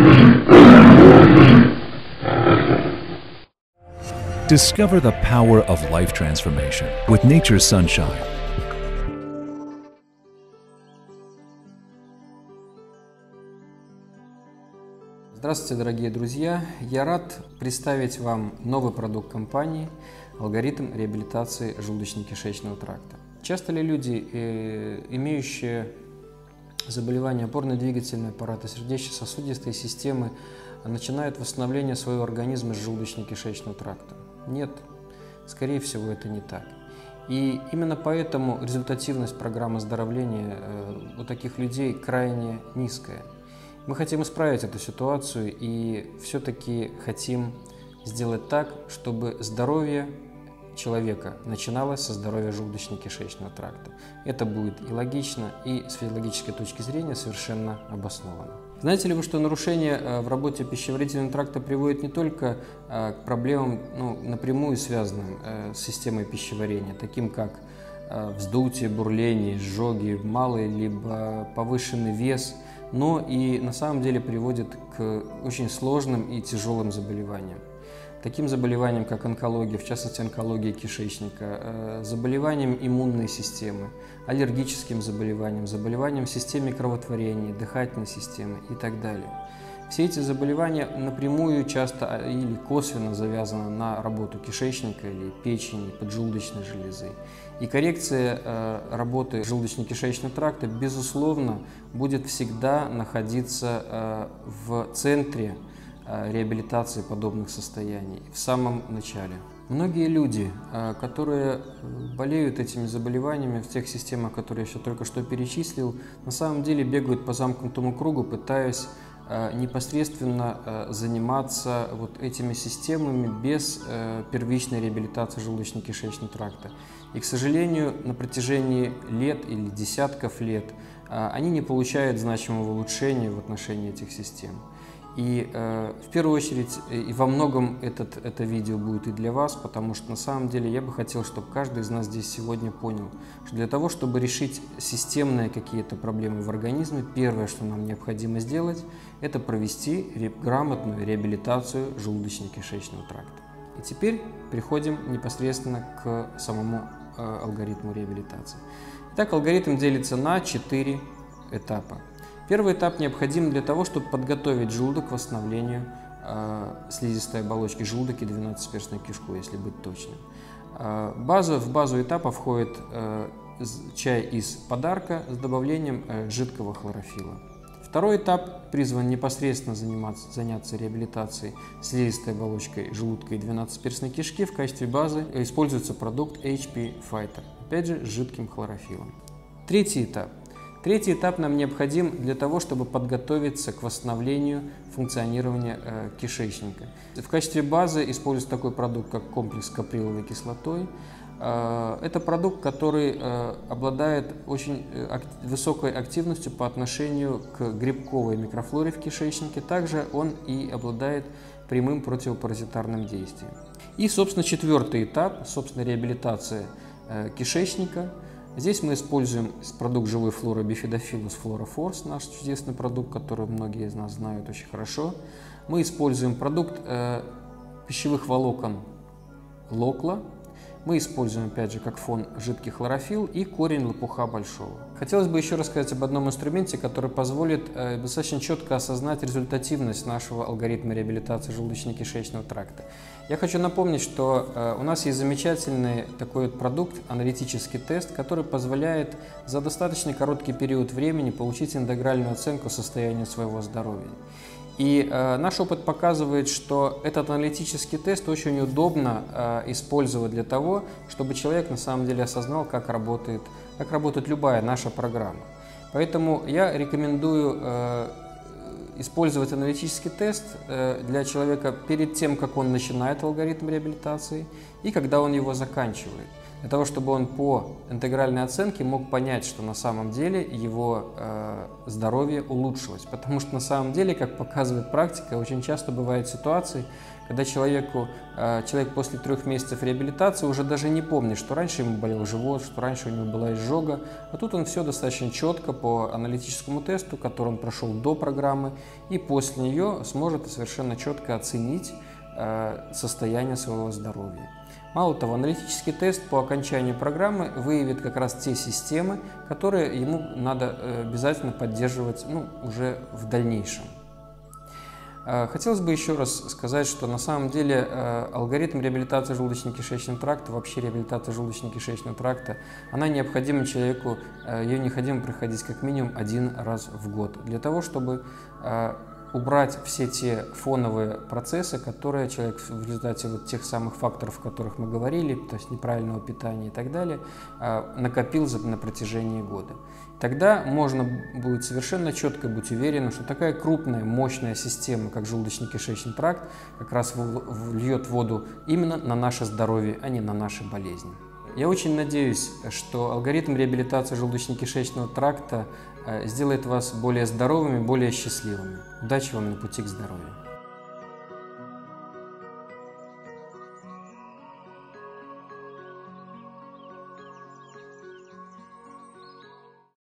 Discover the power of life transformation with Nature's Sunshine. Здравствуйте, дорогие друзья! Я рад представить вам новый продукт компании «Алгоритм реабилитации желудочно-кишечного тракта». Часто ли люди, имеющие заболевания опорно-двигательного аппарата, сердечно-сосудистой системы, начинают восстановление своего организма с желудочно-кишечного тракта? Нет, скорее всего, это не так. И именно поэтому результативность программы оздоровления у таких людей крайне низкая. Мы хотим исправить эту ситуацию и все-таки хотим сделать так, чтобы здоровье человека начиналось со здоровья желудочно-кишечного тракта. Это будет и логично, и с физиологической точки зрения совершенно обосновано. Знаете ли вы, что нарушение в работе пищеварительного тракта приводит не только к проблемам, напрямую связанным с системой пищеварения, таким как вздутие, бурление, изжоги, малый либо повышенный вес, но и на самом деле приводит к очень сложным и тяжелым заболеваниям. Таким заболеваниям, как онкология, в частности онкология кишечника, заболеваниям иммунной системы, аллергическим заболеваниям, заболеваниям в системе кроветворения, дыхательной системы и так далее. Все эти заболевания напрямую часто или косвенно завязаны на работу кишечника или печени, поджелудочной железы. И коррекция работы желудочно-кишечного тракта, безусловно, будет всегда находиться в центре реабилитации подобных состояний в самом начале. Многие люди, которые болеют этими заболеваниями в тех системах, которые я еще только что перечислил, на самом деле бегают по замкнутому кругу, пытаясь непосредственно заниматься вот этими системами без первичной реабилитации желудочно-кишечного тракта. И, к сожалению, на протяжении лет или десятков лет они не получают значимого улучшения в отношении этих систем. И в первую очередь и во многом это видео будет и для вас, потому что на самом деле я бы хотел, чтобы каждый из нас здесь сегодня понял, что для того, чтобы решить системные какие-то проблемы в организме, первое, что нам необходимо сделать, это провести грамотную реабилитацию желудочно-кишечного тракта. И теперь переходим непосредственно к самому алгоритму реабилитации. Итак, алгоритм делится на 4 этапа. Первый этап необходим для того, чтобы подготовить желудок к восстановлению слизистой оболочки желудка и двенадцатиперстной кишку, если быть точным. В базу этапа входит чай из подарка с добавлением жидкого хлорофилла. Второй этап призван непосредственно заняться реабилитацией слизистой оболочкой желудка и двенадцатиперстной кишки. В качестве базы используется продукт HP Fighter, опять же с жидким хлорофиллом. Третий этап нам необходим для того, чтобы подготовиться к восстановлению функционирования кишечника. В качестве базы используется такой продукт, как комплекс с каприловой кислотой. Это продукт, который обладает очень высокой активностью по отношению к грибковой микрофлоре в кишечнике. Также он и обладает прямым противопаразитарным действием. И, собственно, четвертый этап, реабилитация кишечника. Здесь мы используем продукт живой флоры Bifidobacillus FloraForce, наш чудесный продукт, который многие из нас знают очень хорошо. Мы используем продукт пищевых волокон Локла. Мы используем, опять же, как фон жидкий хлорофилл и корень лопуха большого. Хотелось бы еще рассказать об одном инструменте, который позволит достаточно четко осознать результативность нашего алгоритма реабилитации желудочно-кишечного тракта. Я хочу напомнить, что у нас есть замечательный такой продукт, аналитический тест, который позволяет за достаточно короткий период времени получить интегральную оценку состояния своего здоровья. И наш опыт показывает, что этот аналитический тест очень удобно использовать для того, чтобы человек на самом деле осознал, как работает любая наша программа. Поэтому я рекомендую использовать аналитический тест для человека перед тем, как он начинает алгоритм реабилитации и когда он его заканчивает. для того, чтобы он по интегральной оценке мог понять, что на самом деле его здоровье улучшилось. Потому что на самом деле, как показывает практика, очень часто бывают ситуации, когда человек после 3 месяцев реабилитации уже даже не помнит, что раньше ему болел живот, что раньше у него была изжога, а тут он все достаточно четко по аналитическому тесту, который он прошел до программы, и после нее сможет совершенно четко оценить состояние своего здоровья. Мало того, аналитический тест по окончанию программы выявит как раз те системы, которые ему надо обязательно поддерживать уже в дальнейшем. Хотелось бы еще раз сказать, что на самом деле алгоритм реабилитации желудочно-кишечного тракта, вообще реабилитация желудочно-кишечного тракта, она необходима человеку, ее необходимо проходить как минимум 1 раз в год, для того, чтобы убрать все те фоновые процессы, которые человек в результате тех самых факторов, о которых мы говорили, то есть неправильного питания и так далее, накопил на протяжении года. Тогда можно будет совершенно четко быть уверенным, что такая крупная, мощная система, как желудочно-кишечный тракт, как раз вольет воду именно на наше здоровье, а не на наши болезни. Я очень надеюсь, что алгоритм реабилитации желудочно-кишечного тракта сделает вас более здоровыми, более счастливыми. Удачи вам на пути к здоровью!